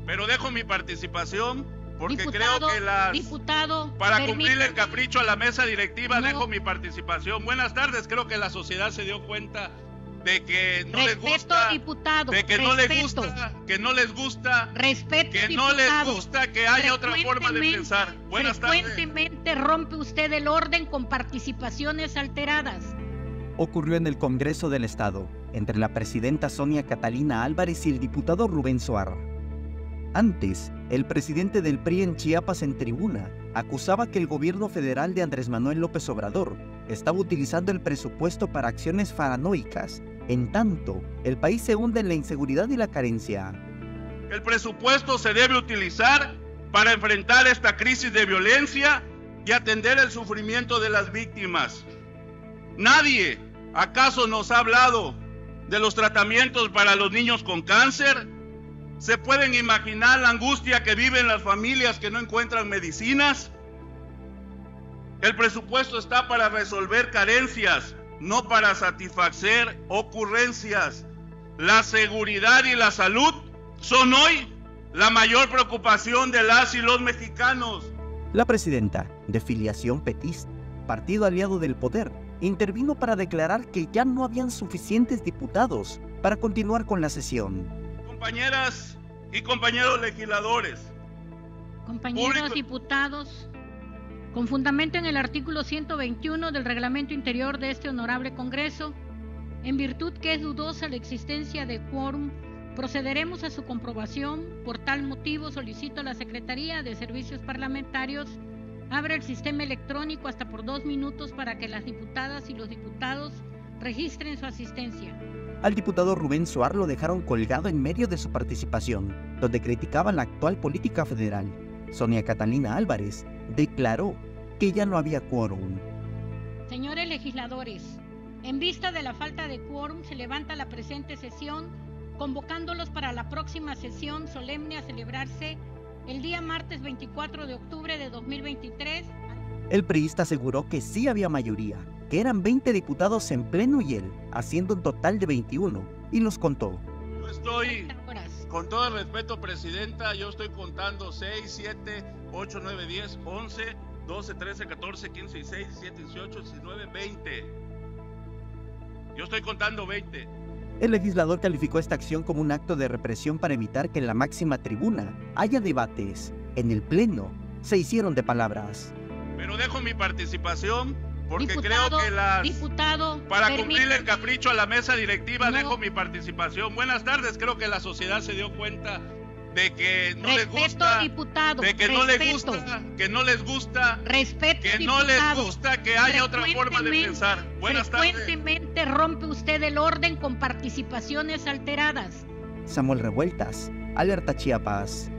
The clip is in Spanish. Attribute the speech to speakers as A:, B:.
A: Pero dejo mi participación porque
B: Diputado,
A: creo que para cumplir el capricho a la mesa directiva, dejo mi participación. Buenas tardes, creo que la sociedad se dio cuenta de que no les gusta,
B: diputado,
A: de que no les gusta, que no les gusta, no les gusta que haya otra forma de pensar. Buenas tardes.
B: Frecuentemente rompe usted el orden con participaciones alteradas.
C: Ocurrió en el Congreso del Estado, entre la presidenta Sonia Catalina Álvarez y el diputado Rubén Suar. Antes, el presidente del PRI en Chiapas en tribuna acusaba que el gobierno federal de Andrés Manuel López Obrador estaba utilizando el presupuesto para acciones paranoicas. En tanto, el país se hunde en la inseguridad y la carencia.
A: El presupuesto se debe utilizar para enfrentar esta crisis de violencia y atender el sufrimiento de las víctimas. Nadie, ¿acaso nos ha hablado de los tratamientos para los niños con cáncer? ¿Se pueden imaginar la angustia que viven las familias que no encuentran medicinas? El presupuesto está para resolver carencias, no para satisfacer ocurrencias. La seguridad y la salud son hoy la mayor preocupación de las y los mexicanos.
C: La presidenta, de filiación petista, partido aliado del poder, intervino para declarar que ya no habían suficientes diputados para continuar con la sesión.
A: Compañeras y compañeros legisladores,
B: compañeros diputados, con fundamento en el artículo 121 del reglamento interior de este honorable Congreso, en virtud que es dudosa la existencia de quórum, procederemos a su comprobación. Por tal motivo solicito a la Secretaría de Servicios Parlamentarios abra el sistema electrónico hasta por 2 minutos para que las diputadas y los diputados registren su asistencia.
C: Al diputado Rubén Suar lo dejaron colgado en medio de su participación, donde criticaban la actual política federal. Sonia Catalina Álvarez declaró que ya no había quórum.
B: Señores legisladores, en vista de la falta de quórum, se levanta la presente sesión, convocándolos para la próxima sesión solemne a celebrarse el día martes 24 de octubre de 2023.
C: El priista aseguró que sí había mayoría, que eran 20 diputados en pleno y él, haciendo un total de 21, y los contó.
A: Yo estoy, con todo el respeto, presidenta, yo estoy contando 6, 7, 8, 9, 10, 11, 12, 13, 14, 15, 16, 17, 18, 19, 20. Yo estoy contando 20.
C: El legislador calificó esta acción como un acto de represión para evitar que en la máxima tribuna haya debates. En el pleno se hicieron de palabras.
A: Pero dejo mi participación porque creo que para cumplir el capricho a la mesa directiva, dejo mi participación. Buenas tardes, creo que la sociedad se dio cuenta de que no les gusta, de que no les gusta, que no les gusta, que no les gusta que haya otra forma de pensar. Buenas tardes.
B: Frecuentemente rompe usted el orden con participaciones alteradas.
C: Samuel Revueltas, Alerta Chiapas.